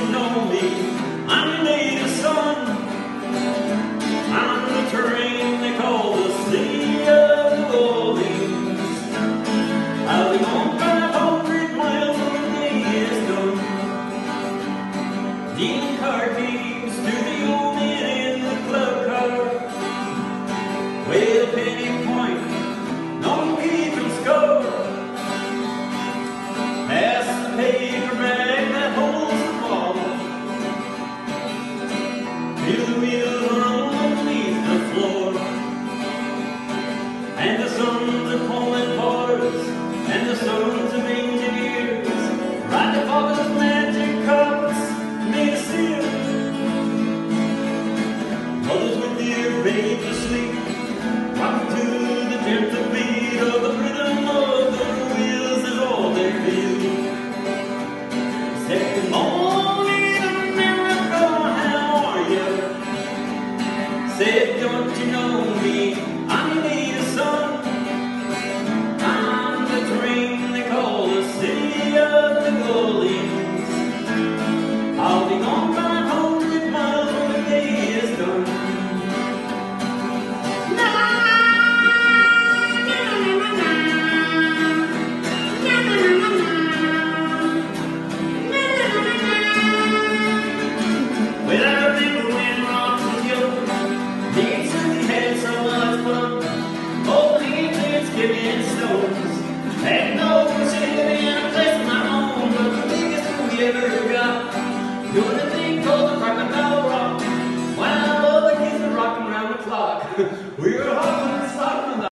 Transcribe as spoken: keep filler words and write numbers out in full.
you know me, I'm your native son. I'm the train they call the City of New Orleans. I'll be gone five hundred miles when the day is done, dealing card games to the old men.